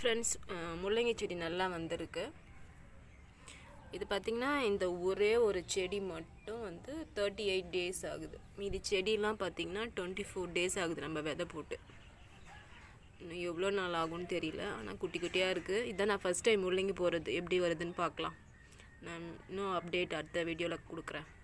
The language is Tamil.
ஃப்ரெண்ட்ஸ், முள்ளங்கி செடி நல்லா வந்திருக்கு. இது பார்த்திங்கன்னா இந்த ஒரே ஒரு செடி மட்டும் வந்து 38 டேஸ் ஆகுது. மீதி செடியெலாம் பார்த்திங்கன்னா 24 டேஸ் ஆகுது நம்ம விதை போட்டு. இன்னும் எவ்வளோ நாள் ஆகும்னு தெரியல. ஆனால் குட்டி குட்டியாக இருக்குது. இதான் நான் ஃபஸ்ட் டைம் முள்ளங்கி போடுறது. எப்படி வருதுன்னு பார்க்கலாம். நான் இன்னும் அப்டேட் அடுத்த வீடியோவில் கொடுக்குறேன்.